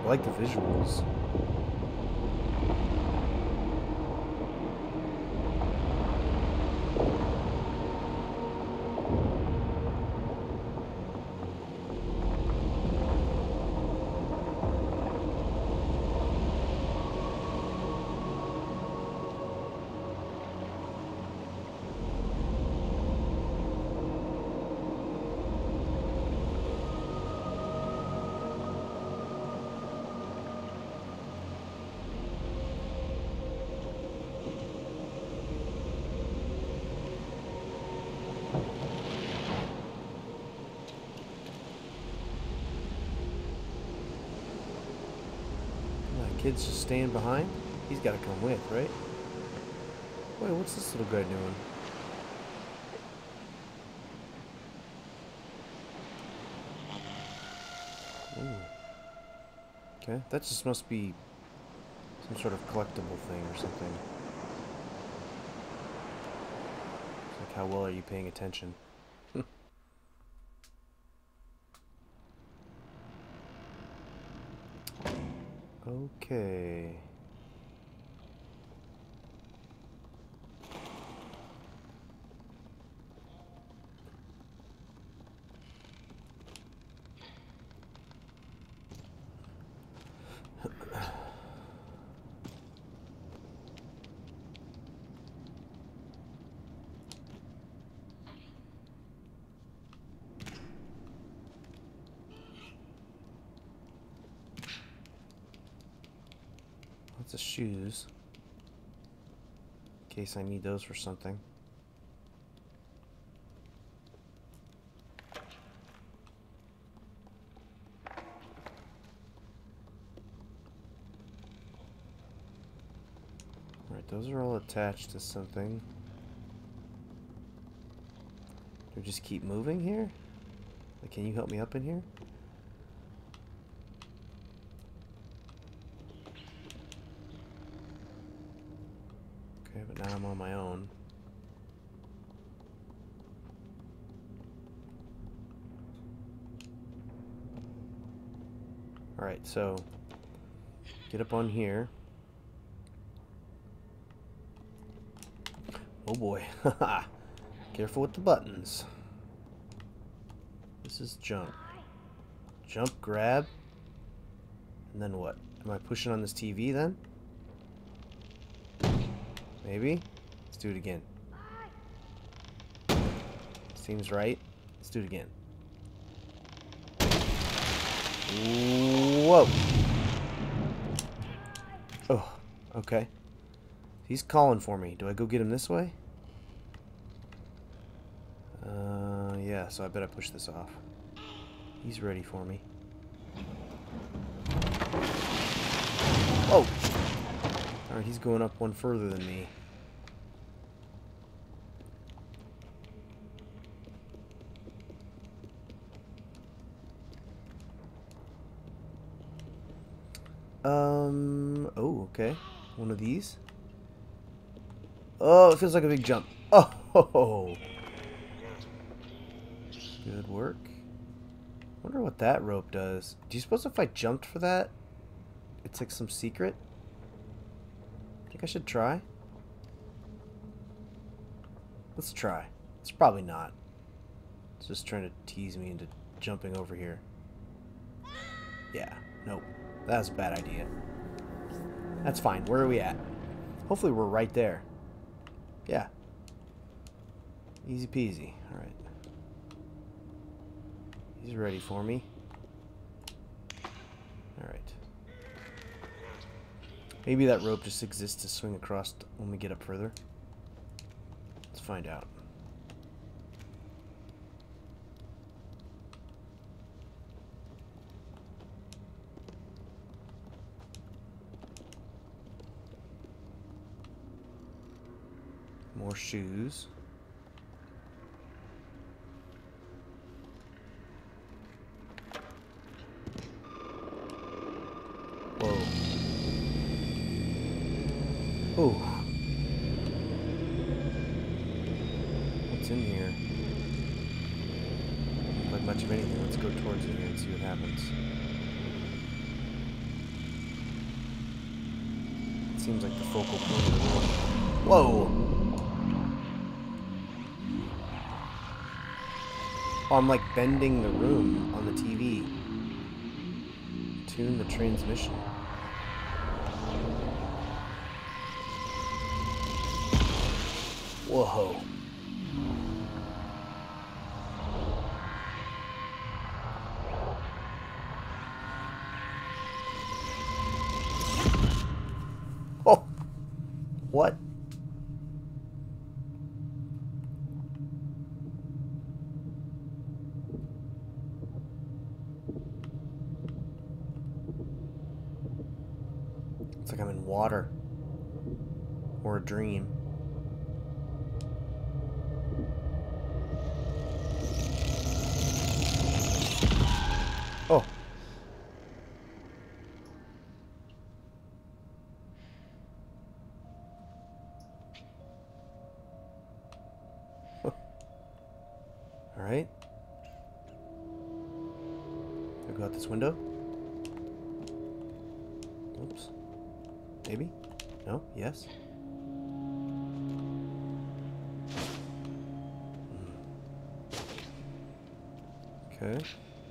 like the visuals. Kid's just staying behind? He's got to come with, right? Wait, what's this little guy doing? Ooh. Okay, that just must be some sort of collectible thing or something. It's like, how well are you paying attention? Okay. Lots of shoes. In case I need those for something. Alright, those are all attached to something. Do I just keep moving here? Like, can you help me up in here? Okay, but now I'm on my own. Alright, so get up on here. Oh boy. Haha. Careful with the buttons. This is jump. Jump, grab. And then what? Am I pushing on this TV then? Maybe? Let's do it again. Seems right. Let's do it again. Whoa! Oh, okay. He's calling for me. Do I go get him this way? Yeah, so I bet I push this off. He's ready for me. Oh! Alright, he's going up one further than me. Oh, okay. One of these. Oh, it feels like a big jump. Oh, ho, ho. Good work. Wonder what that rope does. Do you suppose if I jumped for that, it's like some secret? Think I should try? Let's try. It's probably not. It's just trying to tease me into jumping over here. Yeah, nope. That's a bad idea. That's fine. Where are we at? Hopefully we're right there. Yeah. Easy peasy. Alright. He's ready for me. Alright. Maybe that rope just exists to swing across when we get up further. Let's find out. More shoes. Whoa. Oh. What's in here? Not much of anything. Let's go towards it here and see what happens. That seems like the focal point of the room. Whoa! Oh, I'm like bending the room on the TV. Tune the transmission. Whoa. Oh! What? It's like I'm in water. Or a dream. Oh. Alright. I'll go out this window. Oops. Maybe? No? Yes? Okay.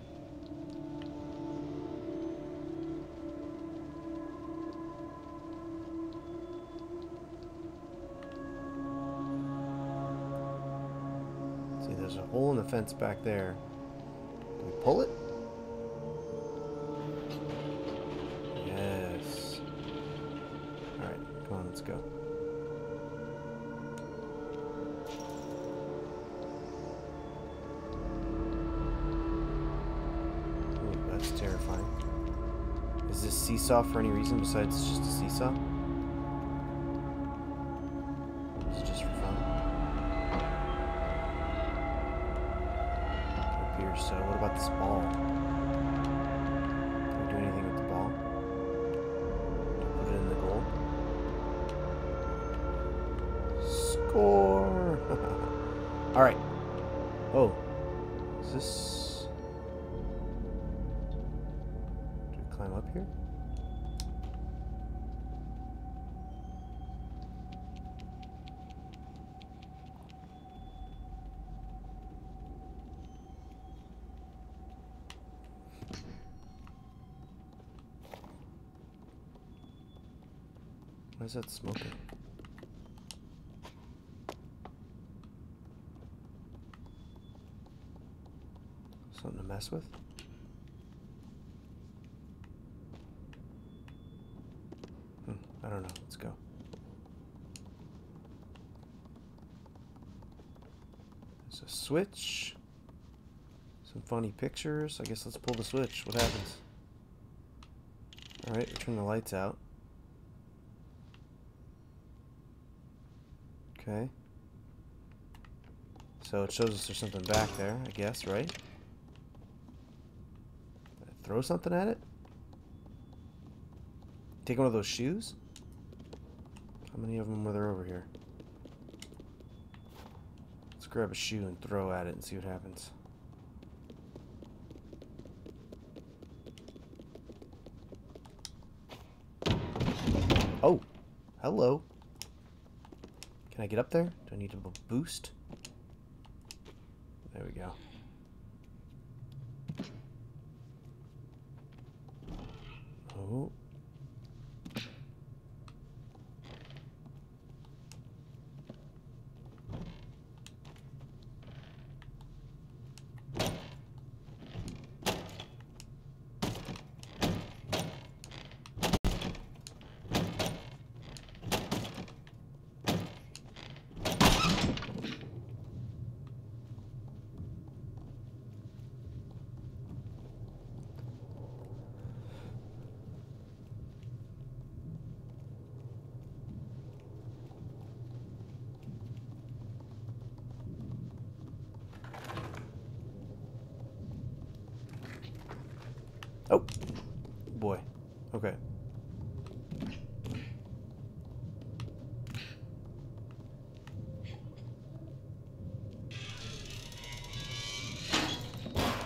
See, there's a hole in the fence back there. Do we pull it? Yes. Alright, come on, let's go. Ooh, that's terrifying. Is this seesaw for any reason besides it's just a seesaw? Or is it just for fun? It appears so. What about this ball? Can we do anything with the ball? Put it in the goal. Score! Alright. Oh. Is this... Do we climb up here? Why is that smoking? Something to mess with? I don't know. Let's go. There's a switch. Some funny pictures. I guess let's pull the switch. What happens? Alright, we turn the lights out. Okay. So it shows us there's something back there, I guess, right? Throw something at it? Take one of those shoes? How many of them were there over here? Let's grab a shoe and throw at it and see what happens. Oh! Hello! Can I get up there? Do I need a boost? There we go. Oh. Oh, boy. Okay.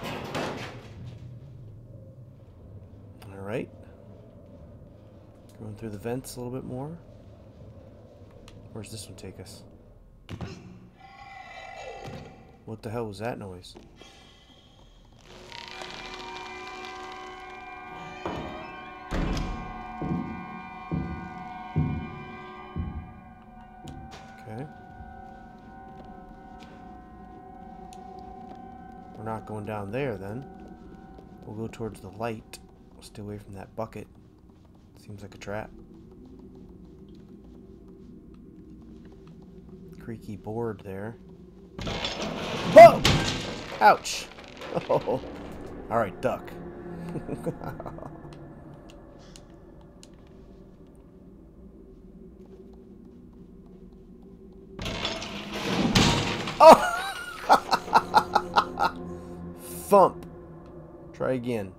All right. Go Run through the vents a little bit more. Where's this one take us? What the hell was that noise? Okay. We're not going down there then. We'll go towards the light. We'll stay away from that bucket. Seems like a trap. Creaky board there. Whoa! Ouch! Oh. Alright, duck. Oh! Thump. Try again.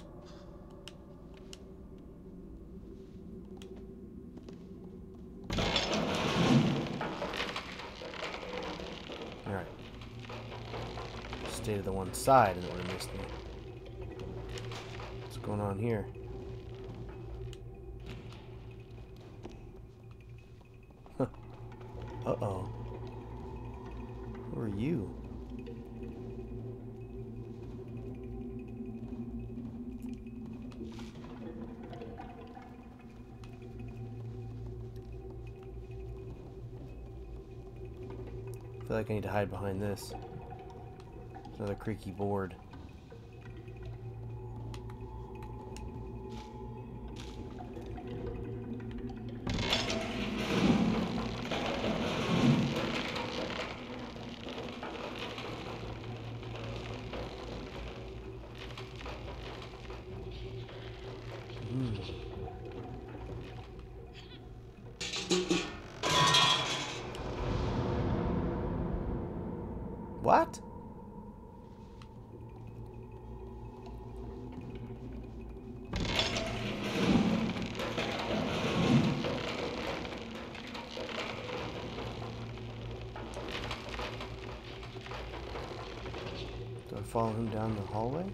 Alright. Stay to the one side and it would have missed me. What's going on here? Huh. Uh-oh. Who are you? I feel like I need to hide behind this. Another creaky board. What? Do I follow him down the hallway?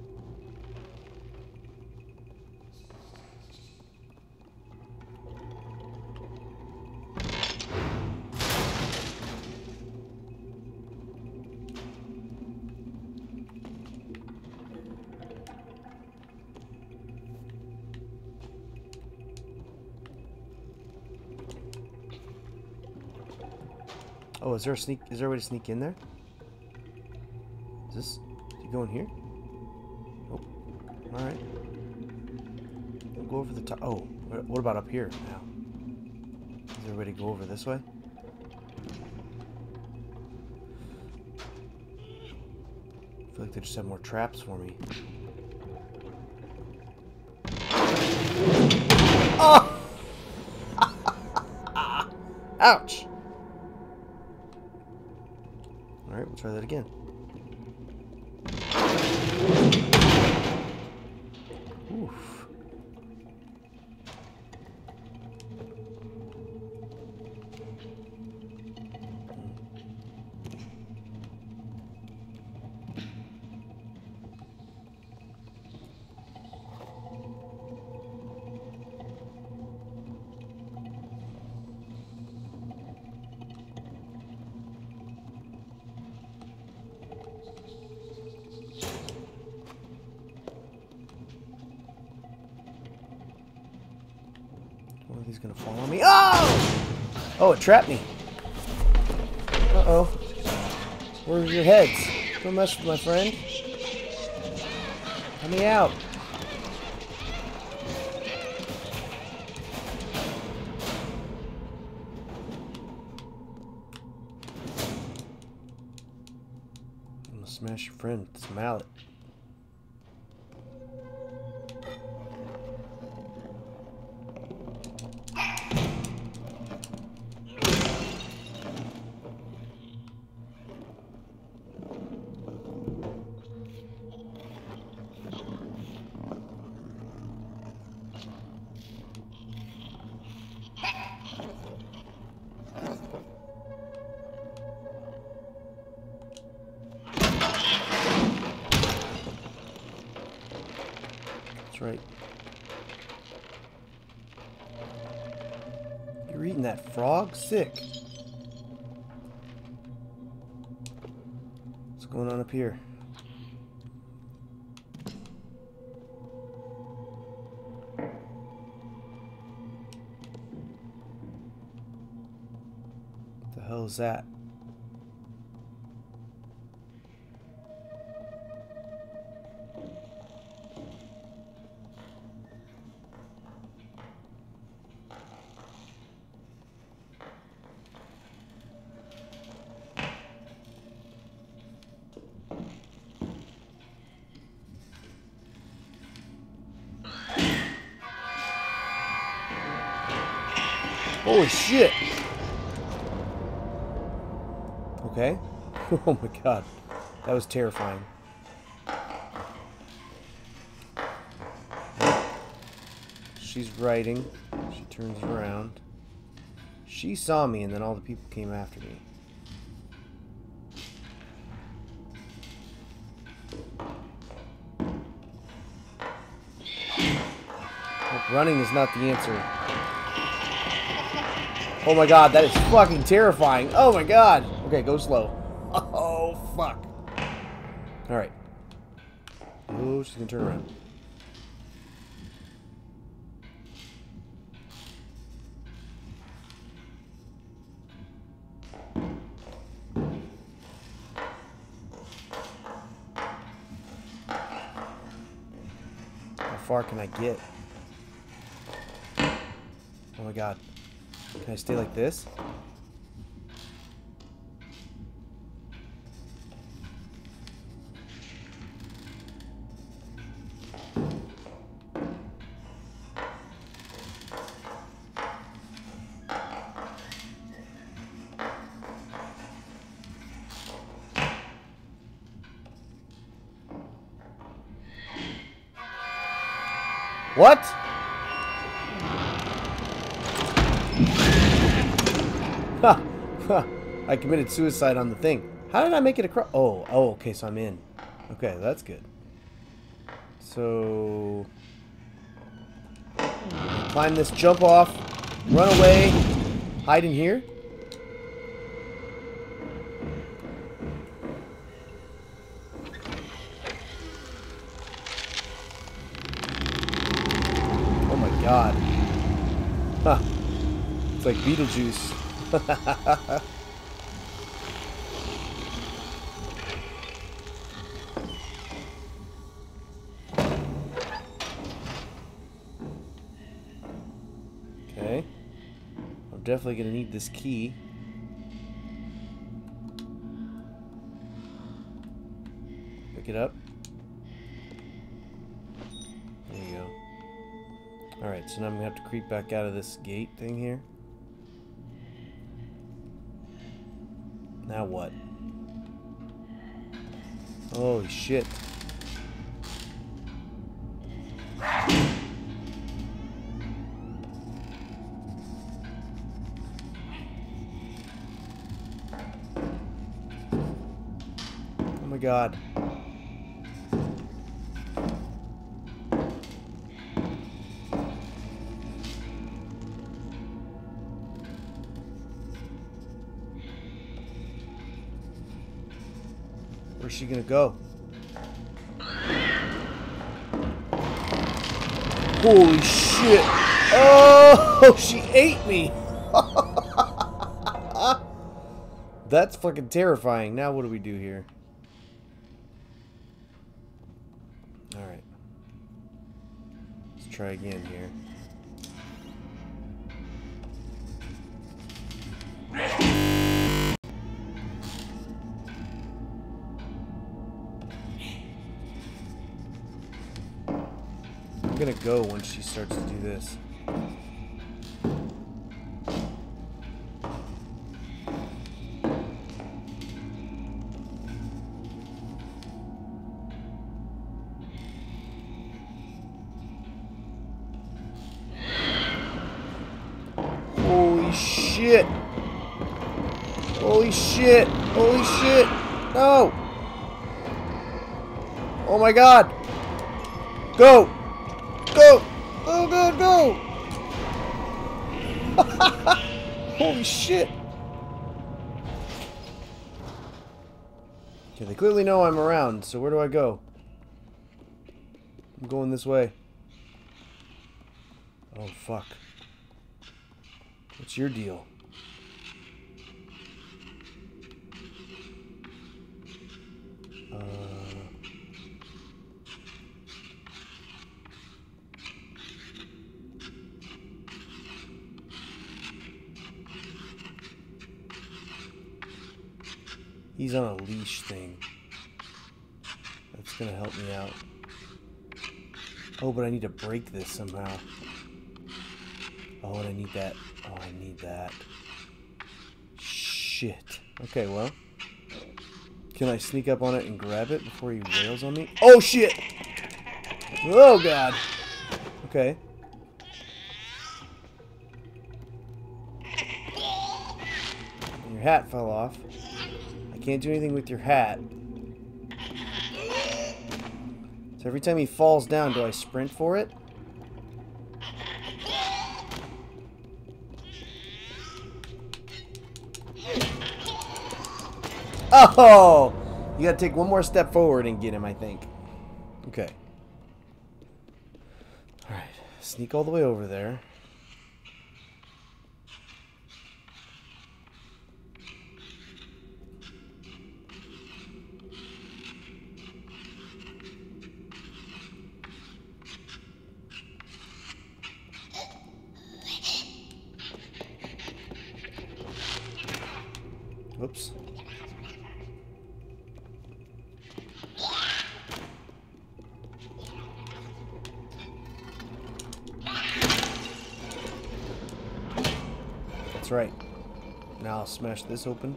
Oh, is there a sneak? Is there a way to sneak in there? Is this? Did you go in here? Oh, all right. We'll go over the top. Oh, what about up here now? Is there a way to go over this way? I feel like they just have more traps for me. Oh! Ouch! Alright, we'll try that again. Oof. One of these gonna fall on me. Oh! Oh, it trapped me. Uh-oh. Where's your heads? Don't mess with my friend. Let me out. I'm gonna smash your friend with this mallet. That's right. that frog? Sick. What's going on up here? What the hell is that? Holy shit! Okay. Oh my god. That was terrifying. She's writing. She turns around. She saw me and then all the people came after me. Well, running is not the answer. Oh my god, that is fucking terrifying. Oh my god. Okay, go slow. Oh, fuck. Alright. Oh, she's gonna turn around. How far can I get? Oh my god. Can I stay like this? What? Ha! Ha! I committed suicide on the thing. How did I make it across? Oh, okay, so I'm in. Okay, that's good. So... climb this, jump off, run away, hide in here. Oh my god. Huh. It's like Beetlejuice. Okay. I'm definitely gonna need this key. Pick it up. There you go. Alright, so now I'm gonna have to creep back out of this gate thing here. Now what? Holy shit. Oh my god. Where's she gonna go? Holy shit! Oh, she ate me! That's fucking terrifying. Now what do we do here? Alright. Let's try again here. I'm gonna go once she starts to do this. Holy shit! Holy shit! Holy shit! No! Oh my god! Go! Go! Go, go, go! Holy shit! Okay, they clearly know I'm around, so where do I go? I'm going this way. Oh, fuck. What's your deal? He's on a leash thing. That's gonna help me out. Oh, but I need to break this somehow. Oh, and I need that. Oh, I need that. Shit. Okay, well. Can I sneak up on it and grab it before he wails on me? Oh, shit! Oh, God. Okay. Your hat fell off. I can't do anything with your hat. So every time he falls down, do I sprint for it? Oh! You gotta take one more step forward and get him, I think. Okay. Alright. Sneak all the way over there. Whoops. That's right. Now I'll smash this open.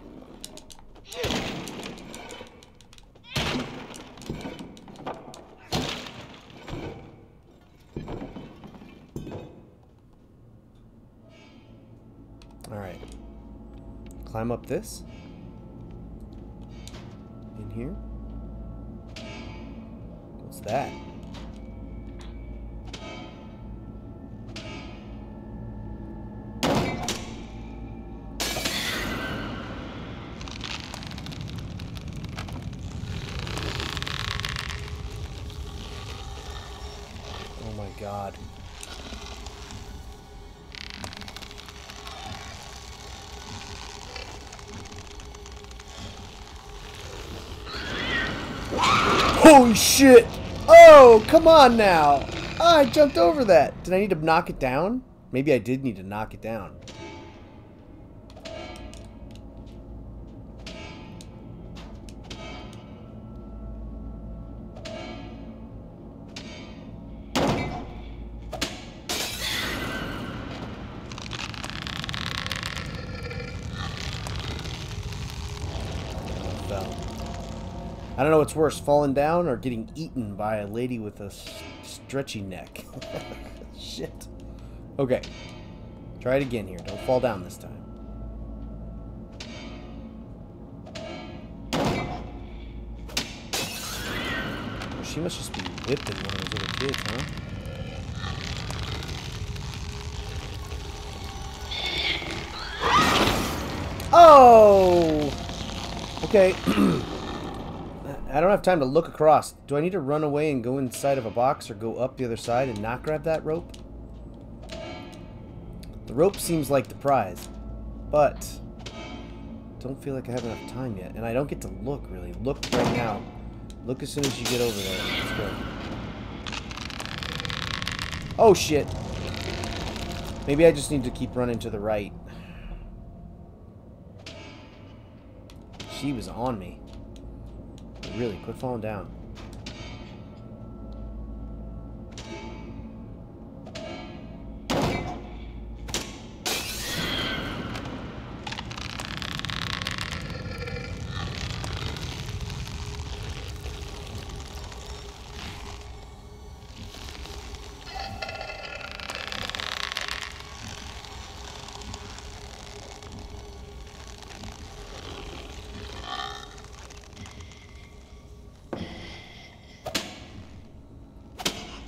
Alright. Climb up this. In here. What's that? Oh my God. Holy shit! Oh, come on now! Ah, I jumped over that. Did I need to knock it down? Maybe I did need to knock it down. I don't know what's worse, falling down or getting eaten by a lady with a stretchy neck. Shit. Okay. Try it again here. Don't fall down this time. She must just be whipping one of those little kids, huh? Oh! Okay. I don't have time to look across. Do I need to run away and go inside of a box or go up the other side and not grab that rope? The rope seems like the prize, but don't feel like I have enough time yet. And I don't get to look, really. Look right now. Look as soon as you get over there. Let's go. Oh, shit. Maybe I just need to keep running to the right. She was on me. Really, quit falling down.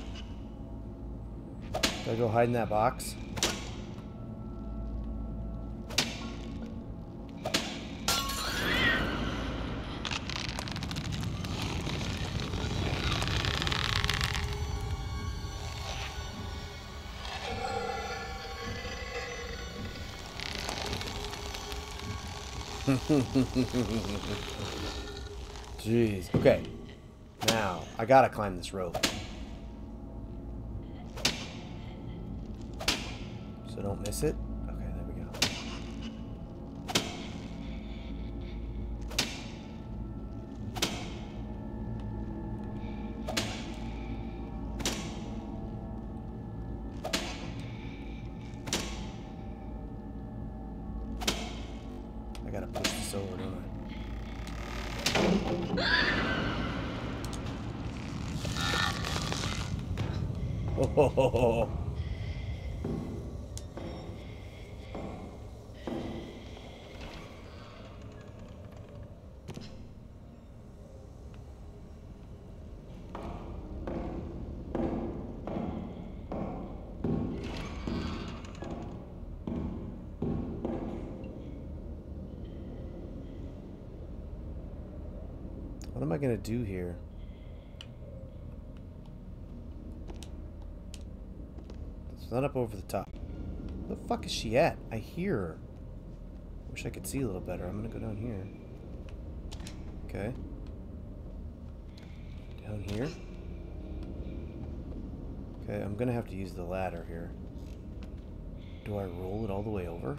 Do I go hide in that box? Jeez. Okay. Now, I gotta climb this rope. So don't miss it. Okay, there we go. I gotta push this over, don't I? Oh. What am I gonna do here? It's not up over the top. Where the fuck is she at? I hear her. Wish I could see a little better. I'm gonna go down here. Okay. Down here. Okay, I'm gonna have to use the ladder here. Do I roll it all the way over?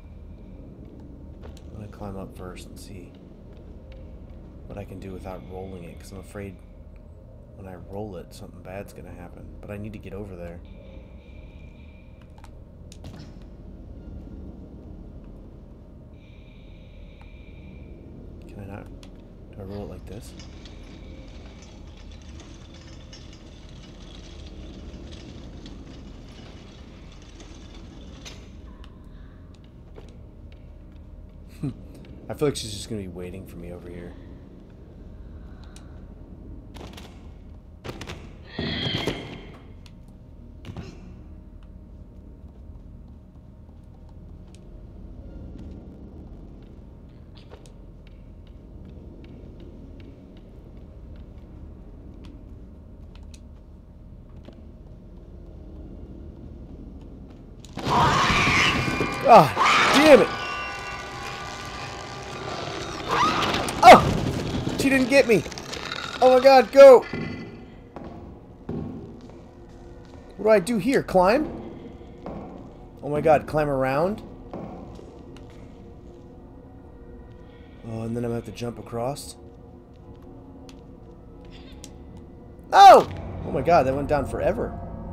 I'm gonna climb up first and see what I can do without rolling it, because I'm afraid when I roll it, something bad's gonna happen. But I need to get over there. Can I not? Do I roll it like this? I feel like she's just gonna be waiting for me over here. Ah, damn it! Oh! She didn't get me! Oh my god, go! What do I do here? Climb? Oh my god, climb around? Oh, and then I'm gonna have to jump across? No! Oh my god, that went down forever.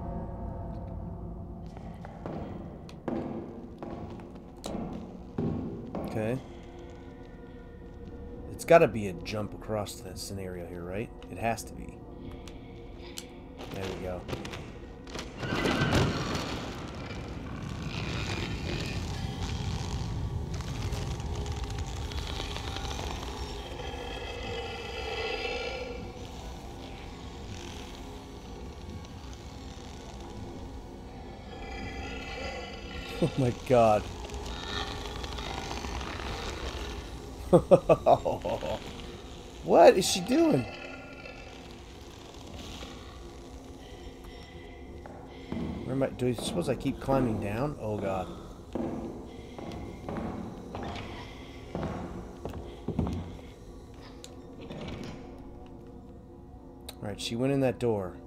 Okay. It's gotta be a jump across that scenario here, right? It has to be. There we go. Oh my god. What is she doing? Where am I? Do I suppose I keep climbing down? Oh god. Alright, she went in that door.